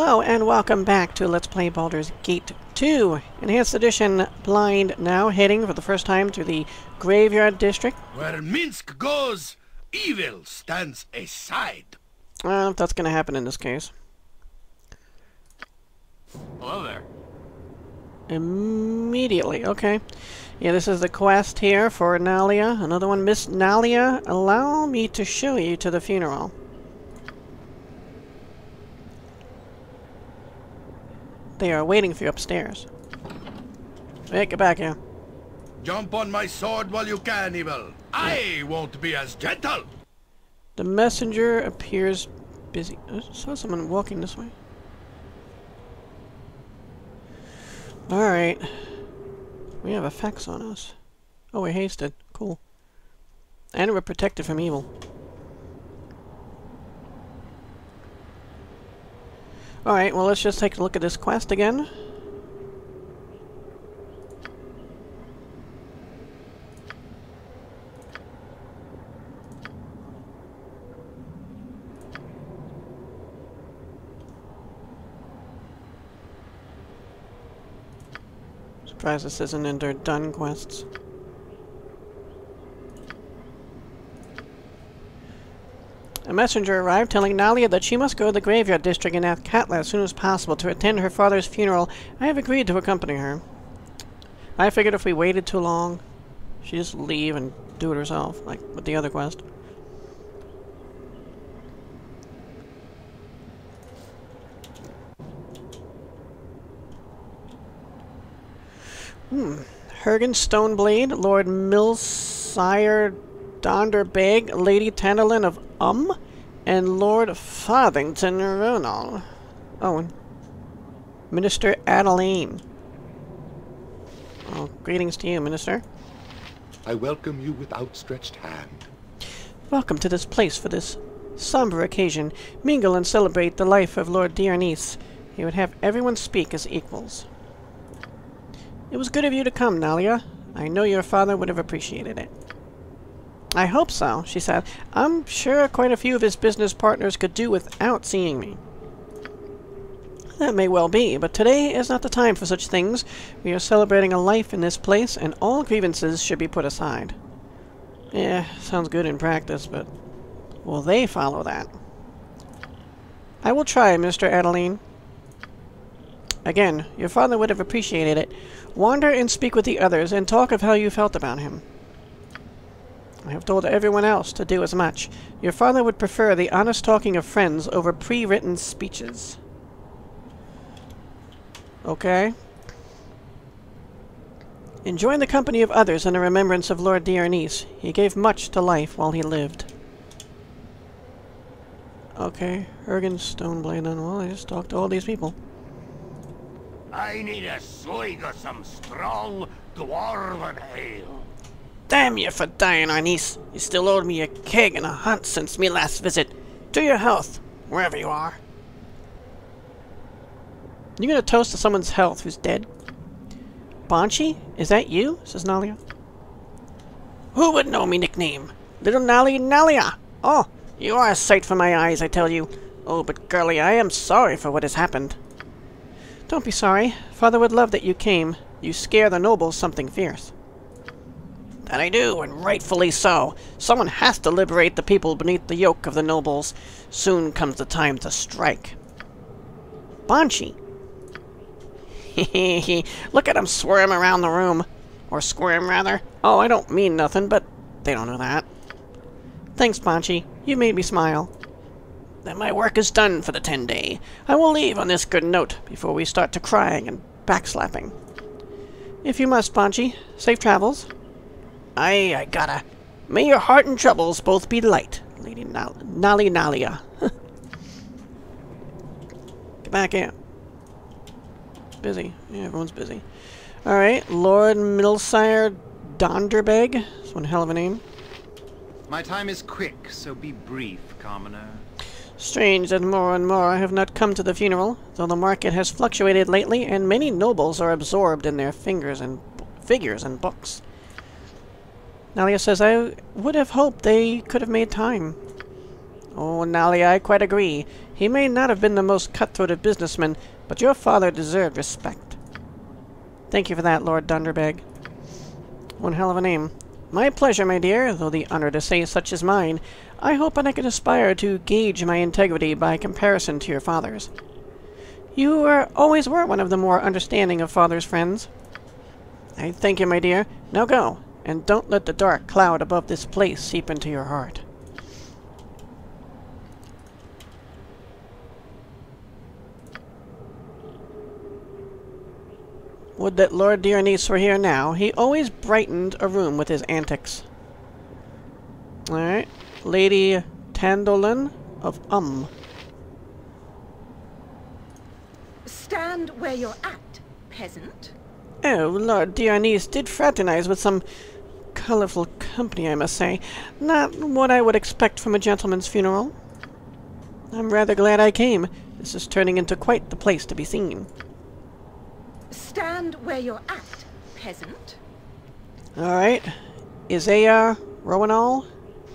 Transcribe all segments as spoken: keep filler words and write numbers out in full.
Hello and welcome back to Let's Play Baldur's Gate two. Enhanced Edition Blind now, heading for the first time to the Graveyard District. Where Minsk goes, evil stands aside. I don't know if that's going to happen in this case. Hello there. Immediately, okay. Yeah, this is the quest here for Nalia. Another one, Miss Nalia. Allow me to show you to the funeral. They are waiting for you upstairs. Hey, get back here. Jump on my sword while you can, evil. I won't be as gentle. The messenger appears busy. I saw someone walking this way. Alright. We have effects on us. Oh, we're hasted. Cool. And we're protected from evil. Alright, well, let's just take a look at this quest again. Surprised this isn't under done quests. A messenger arrived telling Nalia that she must go to the Graveyard District in Athkatla as soon as possible to attend her father's funeral. I have agreed to accompany her. I figured if we waited too long, she'd just leave and do it herself, like with the other quest. Hmm. Hergen Stoneblade, Lord Millsire Donderbeg, Lady Tandalin of Um, and Lord Farthington Ronal. Oh, and Minister Adeline. Oh, greetings to you, Minister. I welcome you with outstretched hand. Welcome to this place for this somber occasion. Mingle and celebrate the life of Lord Diarnis. He would have everyone speak as equals. It was good of you to come, Nalia. I know your father would have appreciated it. I hope so, she said. I'm sure quite a few of his business partners could do without seeing me. That may well be, but today is not the time for such things. We are celebrating a life in this place, and all grievances should be put aside. Yeah, sounds good in practice, but will they follow that? I will try, Mister Adeline. Again, your father would have appreciated it. Wander and speak with the others, and talk of how you felt about him. I have told everyone else to do as much. Your father would prefer the honest talking of friends over pre-written speeches. Okay. Enjoy the company of others in the remembrance of Lord Diarnis. He gave much to life while he lived. Okay, Hergen Stoneblade then. Well, I just talked to all these people. I need a swig of some strong dwarven ale. Damn you for Diarnis! You still owed me a keg and a hunt since me last visit. To your health, wherever you are. You gonna toast to someone's health who's dead? Banshee? Is that you? Says Nalia. Who would know me nickname? Little Nali Nalia! Oh, you are a sight for my eyes, I tell you. Oh, but girlie, I am sorry for what has happened. Don't be sorry. Father would love that you came. You scare the nobles something fierce. That I do, and rightfully so. Someone has to liberate the people beneath the yoke of the nobles. Soon comes the time to strike. Banshee. Hehehe. Look at him squirm around the room. Or squirm, rather. Oh, I don't mean nothing, but they don't know that. Thanks, Banshee. You made me smile. Then my work is done for the ten day. I will leave on this good note before we start to crying and backslapping. If you must, Banshee. Safe travels. Aye, I gotta. May your heart and troubles both be light, Lady Nal Nali Nalia. Get back in. Busy. Yeah, everyone's busy. Alright, Lord Millsire Donderbeg. That's one hell of a name. My time is quick, so be brief, commoner. Strange that more and more have not come to the funeral, though the market has fluctuated lately, and many nobles are absorbed in their fingers and figures and books. Nalia says, I would have hoped they could have made time. Oh, Nalia, I quite agree. He He may not have been the most cutthroat of businessmen, but your father deserved respect. Thank you for that, Lord Dunderbeg. One hell of a name. My pleasure, my dear, though the honor to say such is mine. I hope and I can aspire to gauge my integrity by comparison to your father's. You were, always were one of the more understanding of father's friends. I thank you, my dear. Now go, and don't let the dark cloud above this place seep into your heart. Would that Lord Dionysus were here now. He always brightened a room with his antics. Alright. Lady Tandolin of Um. Stand where you're at, peasant. Oh, Lord Dionysus did fraternize with some colorful company, I must say. Not what I would expect from a gentleman's funeral. I'm rather glad I came. This is turning into quite the place to be seen. Stand where you're at, peasant. Alright. Isaiah Rowanall?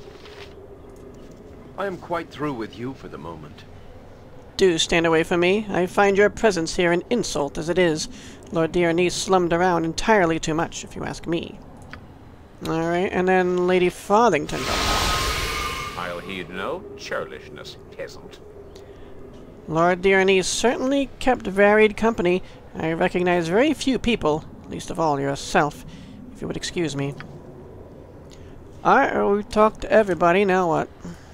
I am quite through with you for the moment. Do stand away from me. I find your presence here an insult as it is. Lord Dionysus slummed around entirely too much, if you ask me. Alright, and then Lady Farthington. I'll heed no churlishness, peasant. Lord Dionysus certainly kept varied company. I recognize very few people, least of all yourself, if you would excuse me. Alright, we've talked to everybody, now what?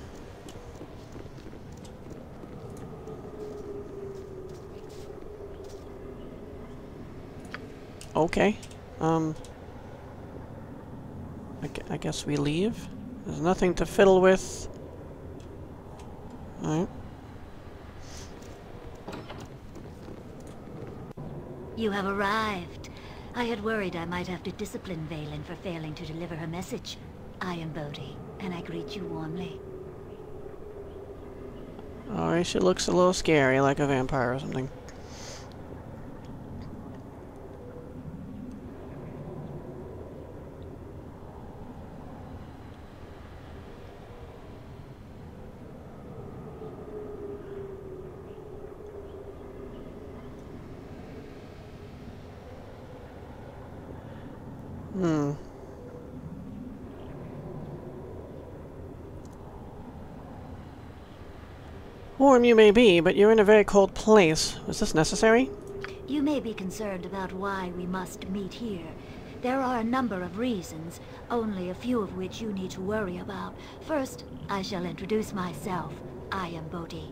Okay. Um... I, gu I guess we leave? There's nothing to fiddle with. Alright. You have arrived. I had worried I might have to discipline Valen for failing to deliver her message. I am Bodhi, and I greet you warmly. Alright, she looks a little scary, like a vampire or something. Hmm. Warm you may be, but you're in a very cold place. Was this necessary? You may be concerned about why we must meet here. There are a number of reasons, only a few of which you need to worry about. First, I shall introduce myself. I am Bodhi.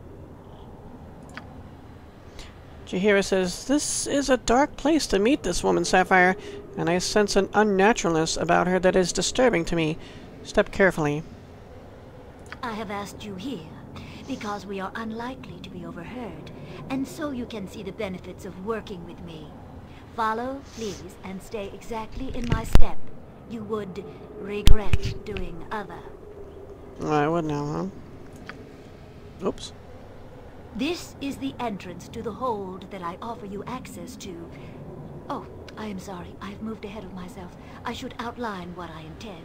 Jaheira says, this is a dark place to meet this woman, Sapphire, and I sense an unnaturalness about her that is disturbing to me. Step carefully. I have asked you here because we are unlikely to be overheard, and so you can see the benefits of working with me. Follow, please, and stay exactly in my step. You would regret doing other. I would now, huh? Oops. This is the entrance to the hold that I offer you access to. Oh, I am sorry. I have moved ahead of myself. I should outline what I intend.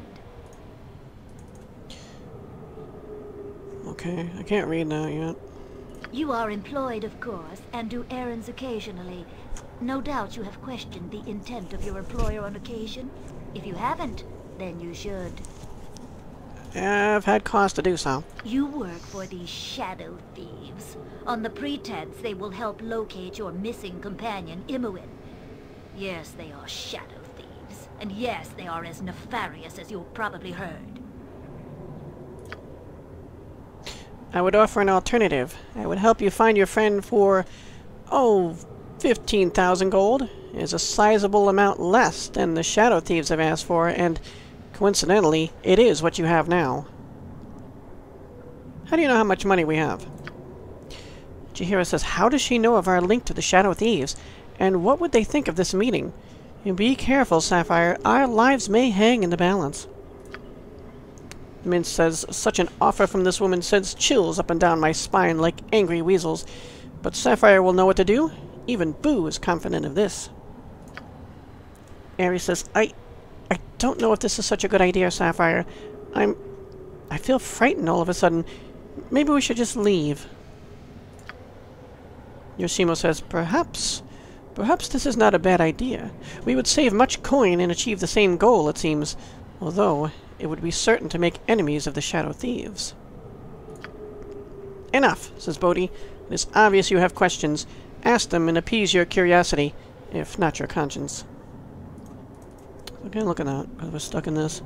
Okay, I can't read that yet. You are employed, of course, and do errands occasionally. No doubt you have questioned the intent of your employer on occasion. If you haven't, then you should. I've had cause to do so. You work for these shadow thieves, on the pretense they will help locate your missing companion, Imoen. Yes, they are shadow thieves, and yes, they are as nefarious as you've probably heard. I would offer an alternative. I would help you find your friend for, oh, fifteen thousand gold. It is a sizable amount less than the shadow thieves have asked for, and coincidentally, it is what you have now. How do you know how much money we have? Jaheira says, how does she know of our link to the shadow thieves? And what would they think of this meeting? And be careful, Sapphire. Our lives may hang in the balance. Mint says, such an offer from this woman sends chills up and down my spine like angry weasels. But Sapphire will know what to do. Even Boo is confident of this. Ares says, I... I don't know if this is such a good idea, Sapphire. I'm... I feel frightened all of a sudden. Maybe we should just leave. Yoshimo says, Perhaps... Perhaps this is not a bad idea. We would save much coin and achieve the same goal, it seems. Although, it would be certain to make enemies of the Shadow Thieves. Enough, says Bodhi. It is obvious you have questions. Ask them and appease your curiosity, if not your conscience. Okay, look at that, because we're stuck in this.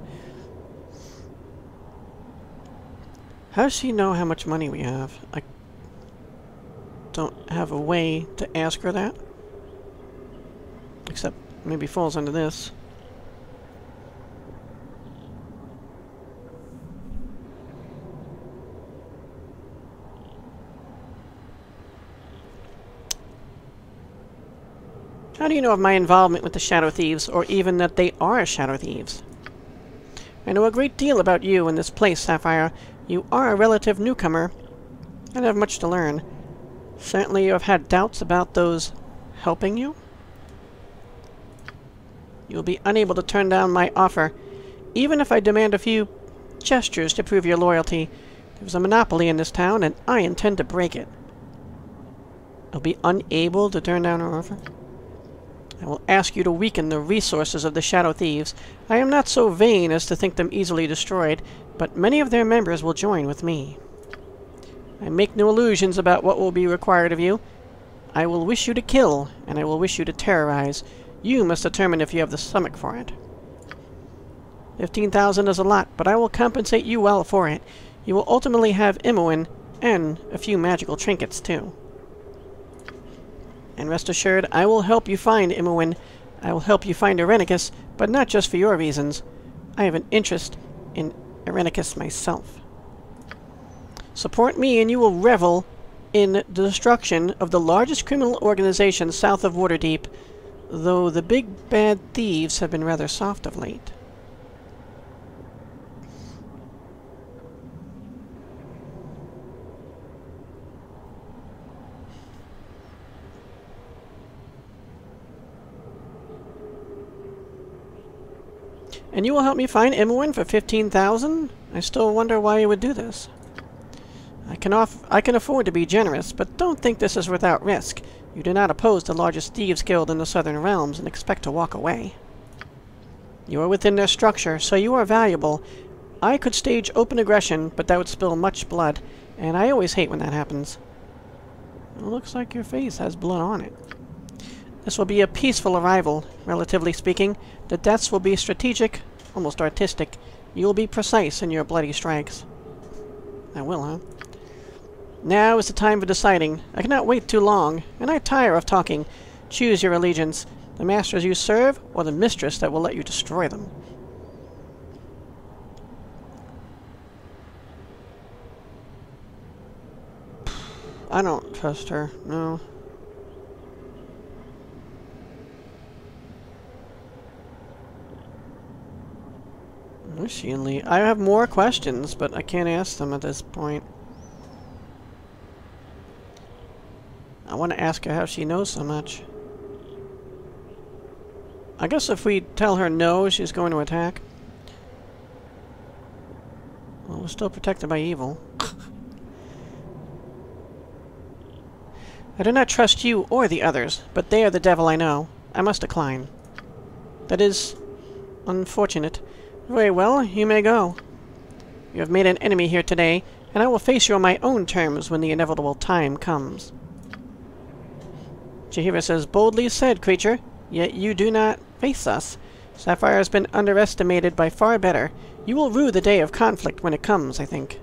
How does she know how much money we have? I don't have a way to ask her that. Except maybe falls under this. How do you know of my involvement with the Shadow Thieves, or even that they are Shadow Thieves? I know a great deal about you and this place, Sapphire. You are a relative newcomer, and have much to learn. Certainly you have had doubts about those helping you? You will be unable to turn down my offer, even if I demand a few gestures to prove your loyalty. There's a monopoly in this town, and I intend to break it. I'll be unable to turn down her offer? I will ask you to weaken the resources of the Shadow Thieves. I am not so vain as to think them easily destroyed, but many of their members will join with me. I make no illusions about what will be required of you. I will wish you to kill, and I will wish you to terrorize. You must determine if you have the stomach for it. Fifteen thousand is a lot, but I will compensate you well for it. You will ultimately have Imoen, and a few magical trinkets, too. And rest assured, I will help you find Imoen. I will help you find Irenicus, but not just for your reasons. I have an interest in Irenicus myself. Support me and you will revel in the destruction of the largest criminal organization south of Waterdeep, though the big bad thieves have been rather soft of late. And you will help me find Imoen for fifteen thousand? I still wonder why you would do this. I can off I can afford to be generous, but don't think this is without risk. You do not oppose the largest thieves guild in the Southern Realms and expect to walk away. You are within their structure, so you are valuable. I could stage open aggression, but that would spill much blood, and I always hate when that happens. It looks like your face has blood on it. This will be a peaceful arrival, relatively speaking. The deaths will be strategic, almost artistic. You will be precise in your bloody strikes. I will, huh? Now is the time for deciding. I cannot wait too long, and I tire of talking. Choose your allegiance, the masters you serve, or the mistress that will let you destroy them. I don't trust her, no. Where's she and Lee? I have more questions, but I can't ask them at this point. I want to ask her how she knows so much. I guess if we tell her no, she's going to attack. Well, we're still protected by evil. I do not trust you or the others, but they are the devil I know. I must decline. That is unfortunate. Very well, you may go. You have made an enemy here today, and I will face you on my own terms when the inevitable time comes. Jaheira says, boldly said, creature, yet you do not face us. Sapphire has been underestimated by far better. You will rue the day of conflict when it comes, I think.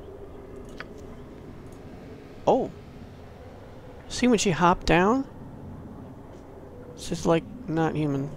Oh. See when she hopped down? This is like not human.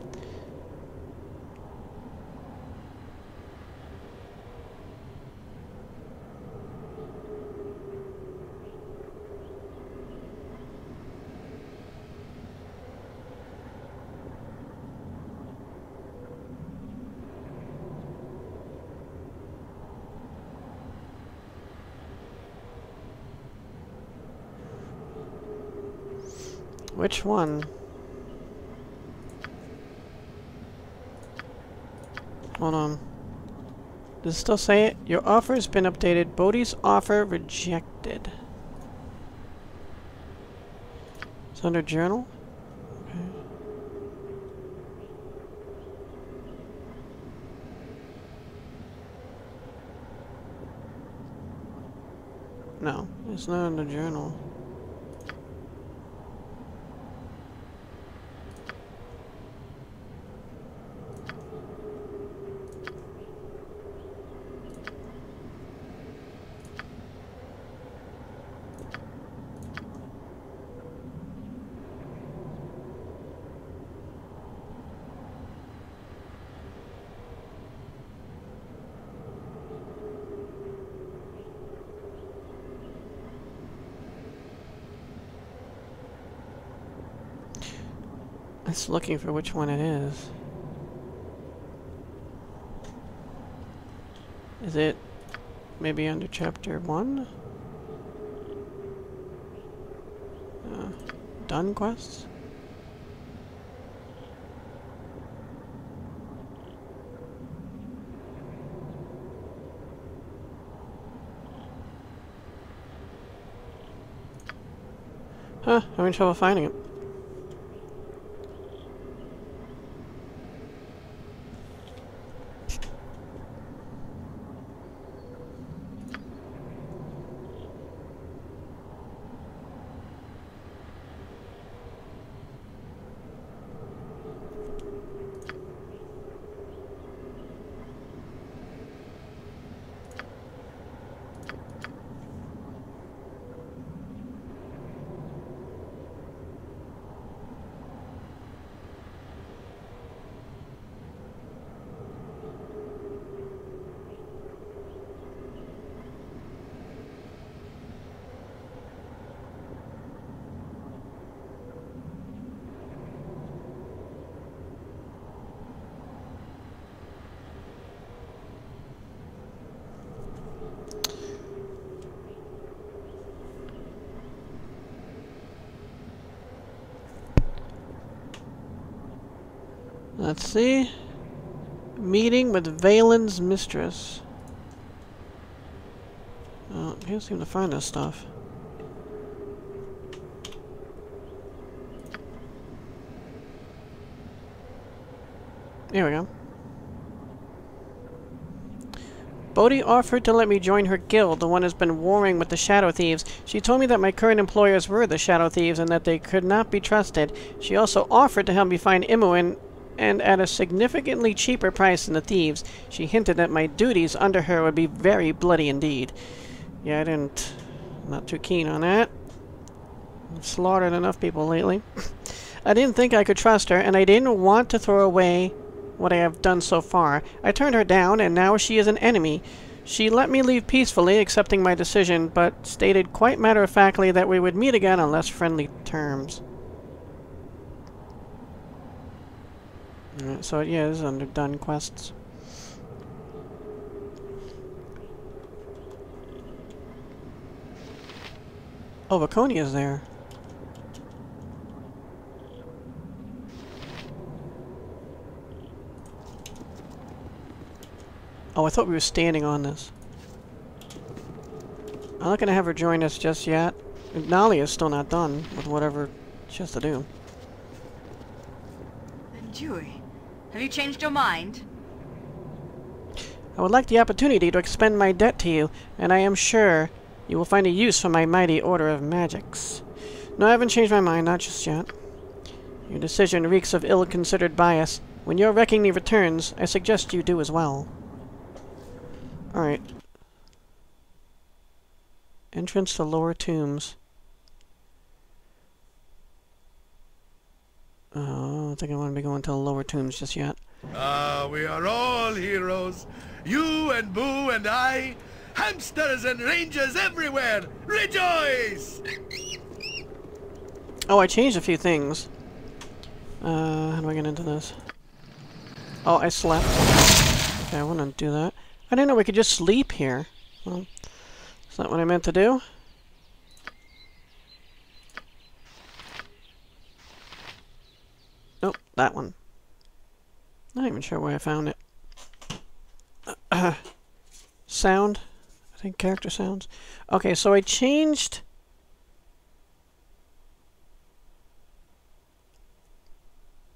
Which one? Hold on. Does it still say it? Your offer has been updated. Bodhi's offer rejected. It's under journal? Okay. No, it's not under journal. It's looking for which one it is. Is it maybe under chapter one? Uh, done quests? Huh, having trouble finding it. Let's see. Meeting with Valen's mistress. Oh, I can't seem to find this stuff. Here we go. Bodhi offered to let me join her guild, the one who's been warring with the Shadow Thieves. She told me that my current employers were the Shadow Thieves and that they could not be trusted. She also offered to help me find Imoen, and at a significantly cheaper price than the thieves. She hinted that my duties under her would be very bloody indeed. Yeah, I didn't... I'm not too keen on that. I've slaughtered enough people lately. I didn't think I could trust her, and I didn't want to throw away what I have done so far. I turned her down, and now she is an enemy. She let me leave peacefully, accepting my decision, but stated quite matter-of-factly that we would meet again on less friendly terms. Alright, so yeah, this is under done quests. Oh, Vaconia's there. Oh, I thought we were standing on this. I'm not gonna have her join us just yet. Nalia's still not done with whatever she has to do. Jury, have you changed your mind? I would like the opportunity to expend my debt to you, and I am sure you will find a use for my mighty order of magics. No, I haven't changed my mind, not just yet. Your decision reeks of ill-considered bias. When your reckoning returns, I suggest you do as well. Alright. Entrance to lower tombs. Oh, I don't think I want to be going to the lower tombs just yet. Ah, we are all heroes. You and Boo and I. Hamsters and rangers everywhere. Rejoice! Oh, I changed a few things. Uh, how do I get into this? Oh, I slept. Okay, I want to do that. I didn't know we could just sleep here. Well, is that what I meant to do? Nope, that one. Not even sure where I found it. Uh, sound? I think character sounds. Okay, so I changed...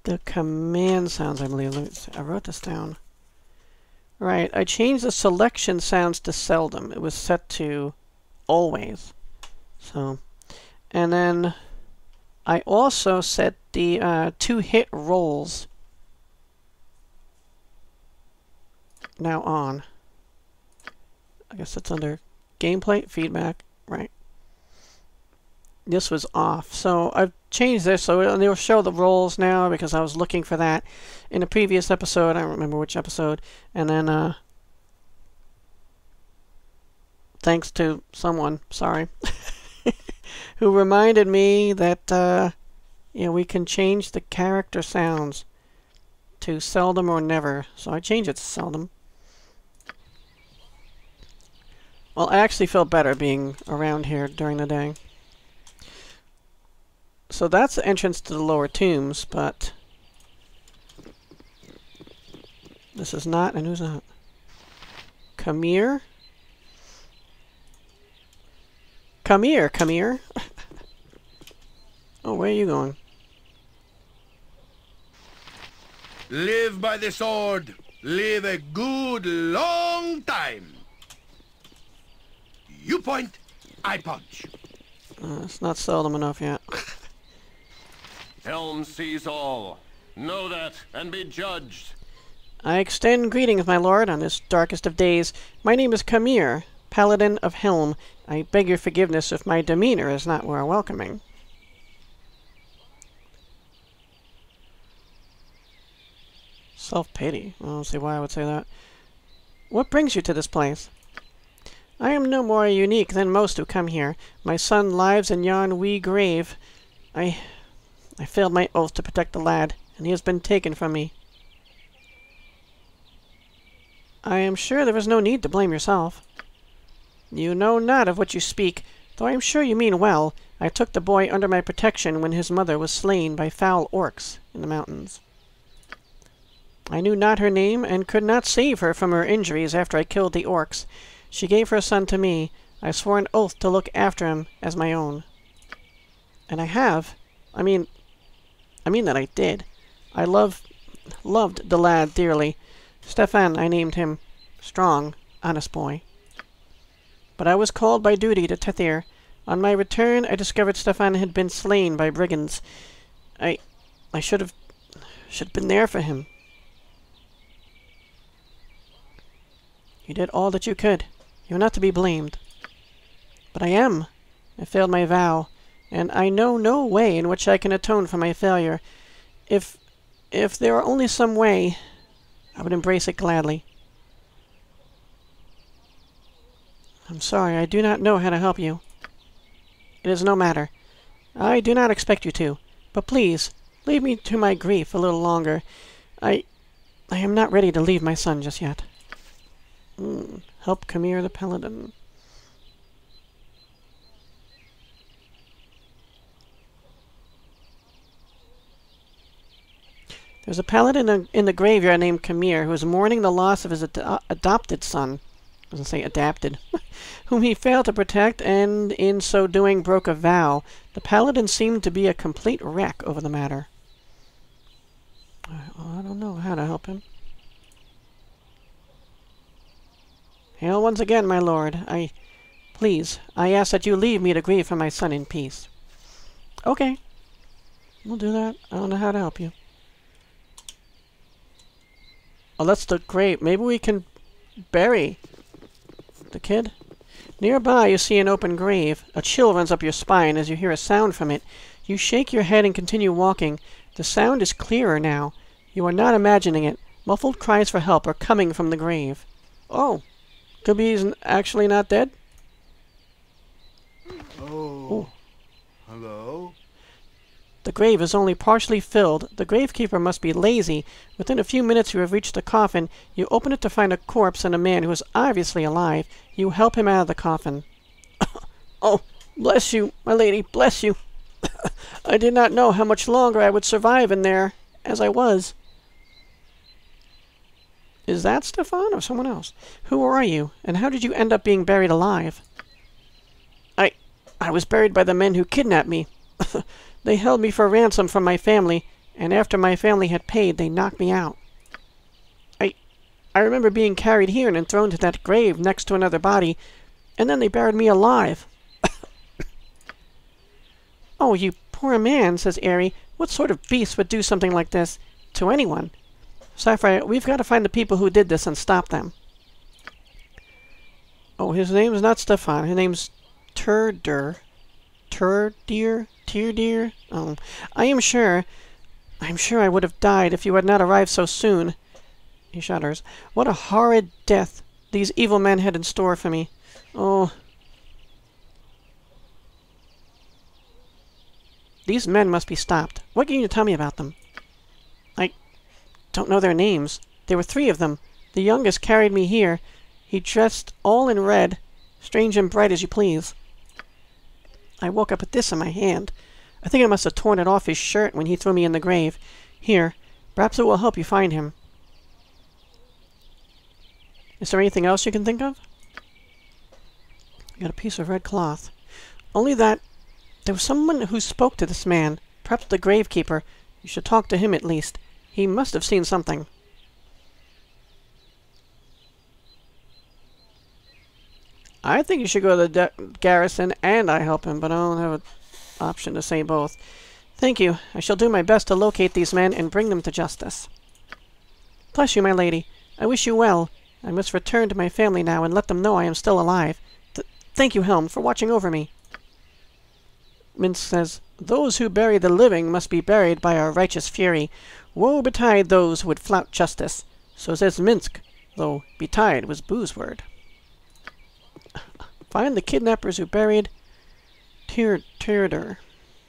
the command sounds, I believe. Let me see. I wrote this down. Right, I changed the selection sounds to seldom. It was set to always. So, and then I also set the uh, two-hit rolls now on. I guess that's under gameplay feedback, right? This was off, so I've changed this so it'll show the rolls now because I was looking for that in a previous episode. I don't remember which episode. And then, uh, thanks to someone, sorry, who reminded me that, uh, you know, we can change the character sounds to seldom or never. So I changed it to seldom. Well, I actually feel better being around here during the day. So that's the entrance to the lower tombs, but this is not, and who's that? Come here? Come here, come here. Oh, where are you going? Live by the sword. Live a good long time. You point, I punch. Uh, it's not seldom enough yet. Helm sees all. Know that, and be judged. I extend greetings, my lord, on this darkest of days. My name is Kamir, Paladin of Helm. I beg your forgiveness if my demeanor is not more welcoming. Self-pity. I don't see why I would say that. What brings you to this place? I am no more unique than most who come here. My son lies in yon wee grave. I... I failed my oath to protect the lad, and he has been taken from me. I am sure there is no need to blame yourself. You know not of what you speak, though I am sure you mean well. I took the boy under my protection when his mother was slain by foul orcs in the mountains. I knew not her name, and could not save her from her injuries after I killed the orcs. She gave her son to me. I swore an oath to look after him as my own. And I have. I mean... I mean that I did. I love, loved the lad dearly. Stefan, I named him. Strong, honest boy. But I was called by duty to Tethir. On my return, I discovered Stefan had been slain by brigands. I... I should have... should have been there for him. You did all that you could. You are not to be blamed. But I am. I failed my vow. And I know no way in which I can atone for my failure. If... if there were only some way, I would embrace it gladly. I'm sorry, I do not know how to help you. It is no matter. I do not expect you to. But please, leave me to my grief a little longer. I... I am not ready to leave my son just yet. Mm, help Kamir the Paladin. There's a paladin in, in the graveyard named Kamir who is mourning the loss of his ad adopted son. I was going to say adapted. Whom he failed to protect and in so doing broke a vow. The paladin seemed to be a complete wreck over the matter. I, I don't know how to help him. Hail once again, my lord. I... Please, I ask that you leave me to grieve for my son in peace. Okay. We'll do that. I don't know how to help you. Oh, that's the grave. Maybe we can bury the kid. Nearby, you see an open grave. A chill runs up your spine as you hear a sound from it. You shake your head and continue walking. The sound is clearer now. You are not imagining it. Muffled cries for help are coming from the grave. Oh. Could be he's actually not dead? Oh. Ooh. Hello? The grave is only partially filled. The gravekeeper must be lazy. Within a few minutes you have reached the coffin. You open it to find a corpse and a man who is obviously alive. You help him out of the coffin. Oh, bless you, my lady, bless you. I did not know how much longer I would survive in there, as I was. Is that Stefan or someone else? Who are you, and how did you end up being buried alive? I... I was buried by the men who kidnapped me. They held me for ransom from my family, and after my family had paid, they knocked me out. I, I remember being carried here and thrown to that grave next to another body, and then they buried me alive. Oh, you poor man, says Aerie. What sort of beast would do something like this to anyone? Sapphire, we've got to find the people who did this and stop them. Oh, his name's not Stefan. His name's Turdur. Turdir? Tyrdir? Oh, I am sure... I'm sure I would have died if you had not arrived so soon. He shudders. What a horrid death these evil men had in store for me. Oh... These men must be stopped. What can you tell me about them? I don't know their names. There were three of them. The youngest carried me here. He dressed all in red, strange and bright as you please. I woke up with this in my hand. I think I must have torn it off his shirt when he threw me in the grave. Here, perhaps it will help you find him. Is there anything else you can think of? You got a piece of red cloth. Only that there was someone who spoke to this man, perhaps the gravekeeper. You should talk to him at least. He must have seen something. I think you should go to the garrison and I help him, but I don't have an option to say both. Thank you. I shall do my best to locate these men and bring them to justice. Bless you, my lady. I wish you well. I must return to my family now and let them know I am still alive. Th thank you, Helm, for watching over me. Minsk says, Those who bury the living must be buried by our righteous fury. Woe betide those who would flout justice. So says Minsk, though betide was Boo's word. Find the kidnappers who buried Tyr Tyrdur.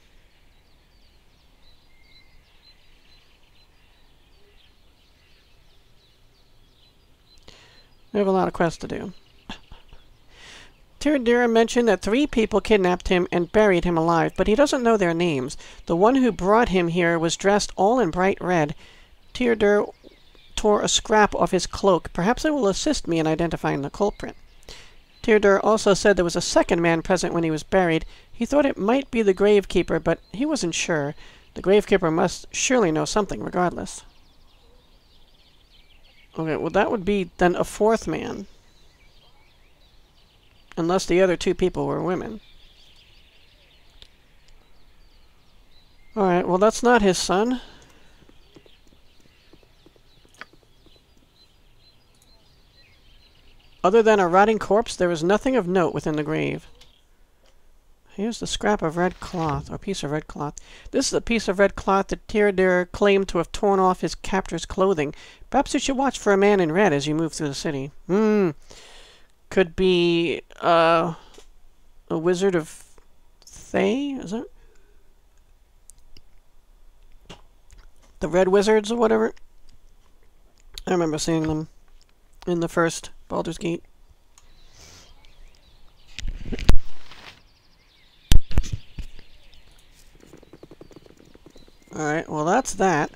We have a lot of quests to do. Tyrdur mentioned that three people kidnapped him and buried him alive, but he doesn't know their names. The one who brought him here was dressed all in bright red. Tyrdur tore a scrap off his cloak. Perhaps it will assist me in identifying the culprit. Tyrdur also said there was a second man present when he was buried. He thought it might be the gravekeeper, but he wasn't sure. The gravekeeper must surely know something regardless. Okay, well that would be then a fourth man. Unless the other two people were women. Alright, well that's not his son. Other than a rotting corpse, there was nothing of note within the grave. Here's the scrap of red cloth, or piece of red cloth. This is a piece of red cloth that Tyrdur claimed to have torn off his captor's clothing. Perhaps you should watch for a man in red as you move through the city. Hmm. Could be, uh, a wizard of Thay, is it? The Red Wizards or whatever. I remember seeing them in the first Baldur's Gate. Alright, well that's that.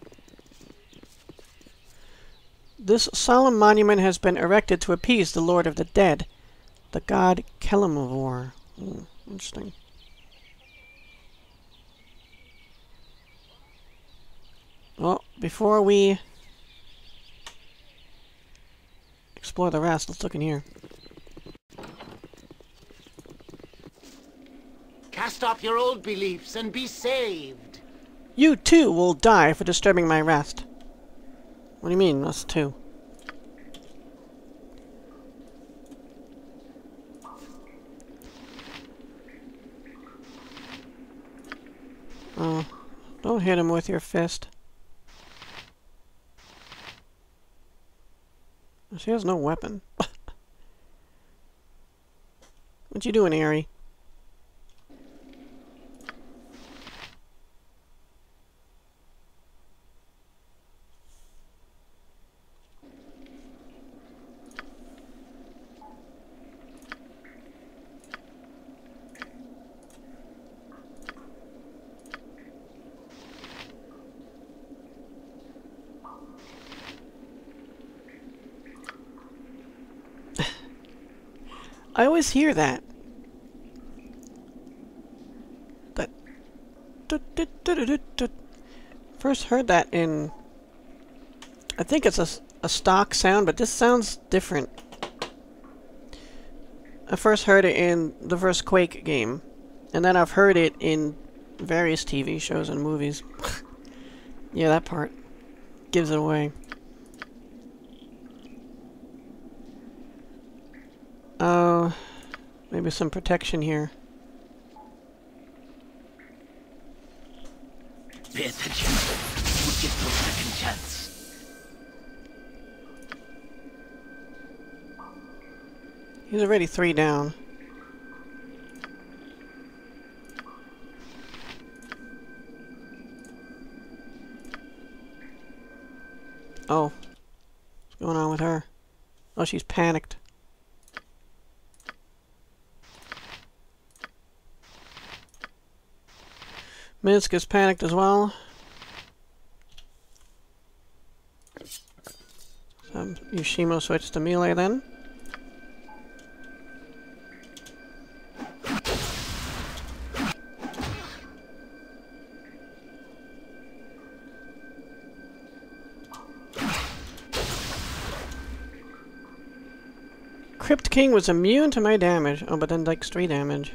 This solemn monument has been erected to appease the Lord of the Dead, the god Kelemvor. Hmm, interesting. Well, before we explore the rest, let's look in here. Cast off your old beliefs and be saved. You too will die for disturbing my rest. What do you mean, us too? Oh, don't hit him with your fist. She has no weapon. What you doing, Aerie? I always hear that. That. First heard that in... I think it's a, a stock sound, but this sounds different. I first heard it in the first Quake game, and then I've heard it in various T V shows and movies. Yeah, that part gives it away. Oh, uh, maybe some protection here. Pay attention. We'll get no second chance. He's already three down. Oh. What's going on with her? Oh, she's panicked. Misk is panicked as well. So Yoshimo switched to melee then. Crypt King was immune to my damage. Oh, but then like three damage.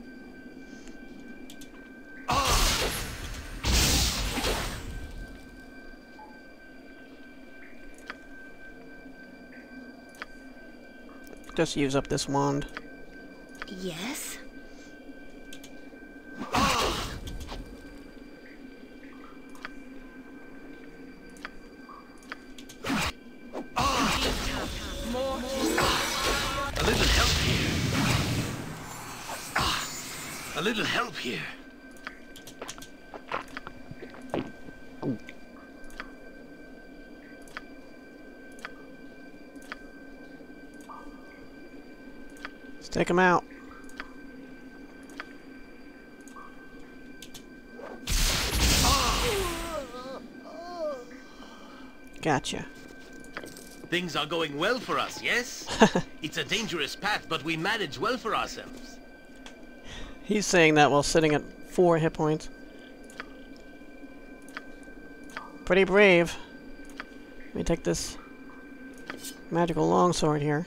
Just use up this wand. Yes? A little help here. A little help here. Let's take him out. Gotcha. Things are going well for us, yes? It's a dangerous path, but we manage well for ourselves. He's saying that while sitting at four hit points. Pretty brave. Let me take this magical longsword here.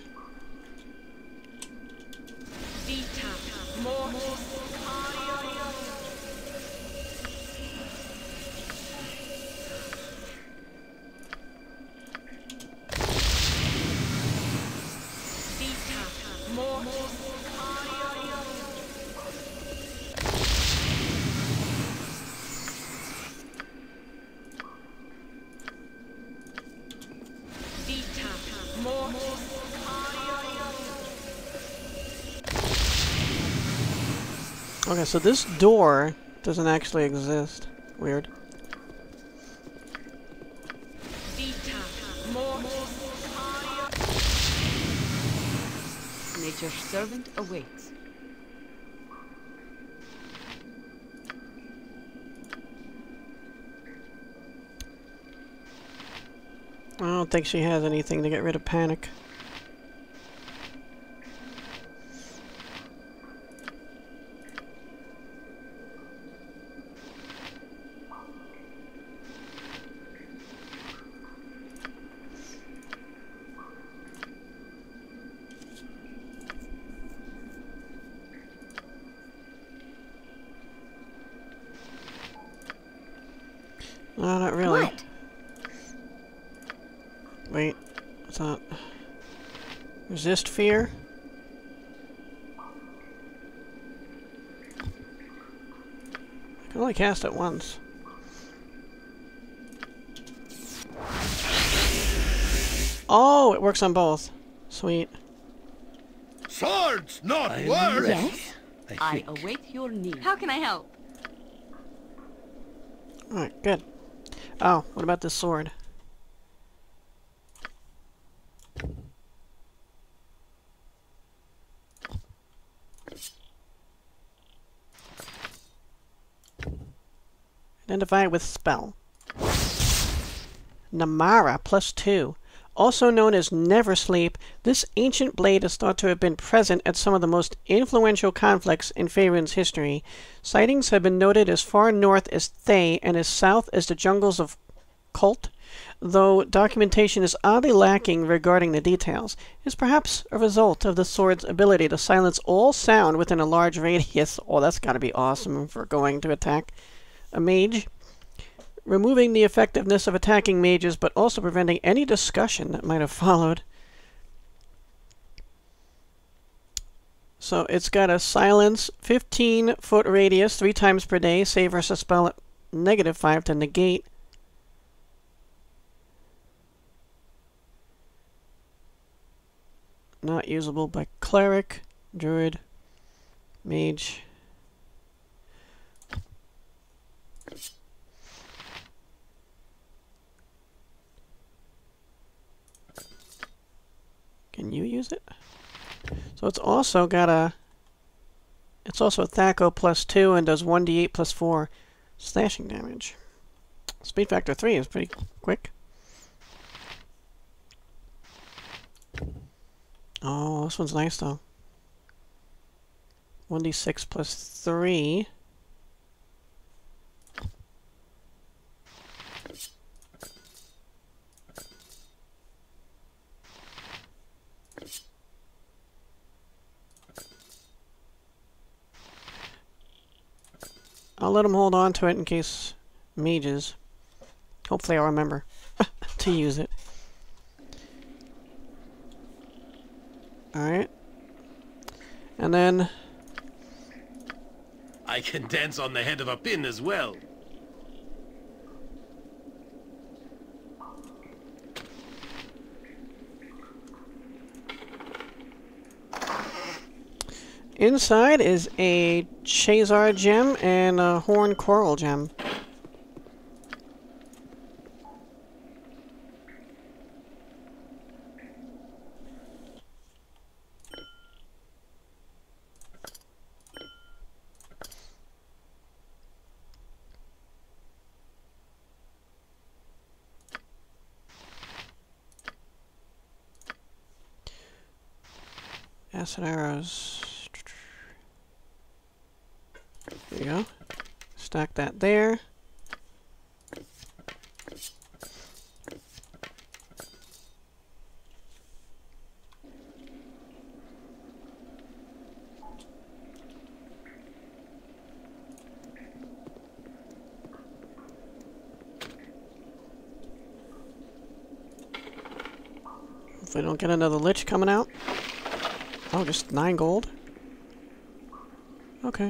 Okay, so this door doesn't actually exist. Weird. Nature's servant awaits. I don't think she has anything to get rid of panic. No, not really. What? Wait, what's that? Resist fear? I can only cast it once. Oh, it works on both. Sweet. Swords, not words! Yes? I await your need. How can I help? Alright, good. Oh, what about this sword? Identify with spell. Namara, plus two. Also known as Never Sleep, this ancient blade is thought to have been present at some of the most influential conflicts in Faerûn's history. Sightings have been noted as far north as Thay and as south as the jungles of Cult, though documentation is oddly lacking regarding the details. It is perhaps a result of the sword's ability to silence all sound within a large radius. Oh, that's got to be awesome for going to attack a mage. Removing the effectiveness of attacking mages, but also preventing any discussion that might have followed. So it's got a silence, fifteen foot radius, three times per day, save versus spell at negative five to negate. Not usable by cleric, druid, mage. Can you use it? So it's also got a... It's also a Thaco plus two and does one d eight plus four slashing damage. Speed factor three is pretty quick. Oh, this one's nice though. one d six plus three. I'll let them hold on to it in case mages. Hopefully I'll remember to use it. Alright. And then... I can dance on the head of a pin as well. Inside is a Chazar gem and a Horn Coral gem. Acid arrows. There you go. Stack that there. If we don't get another lich coming out. Oh, just nine gold? Okay.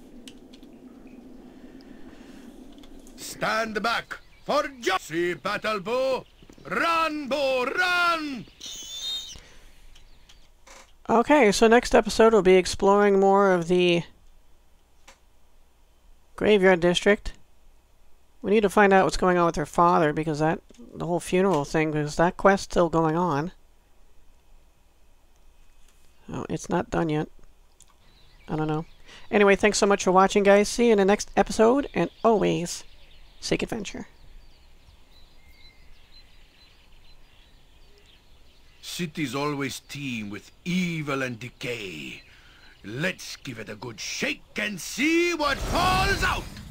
Stand back for justice, battle bow! Run, bow, run! Okay, so next episode we'll be exploring more of the Graveyard District. We need to find out what's going on with her father, because that, the whole funeral thing, because that quest's still going on. Oh, it's not done yet. I don't know. Anyway, thanks so much for watching, guys. See you in the next episode, and always, seek adventure. Cities always teem with evil and decay. Let's give it a good shake and see what falls out!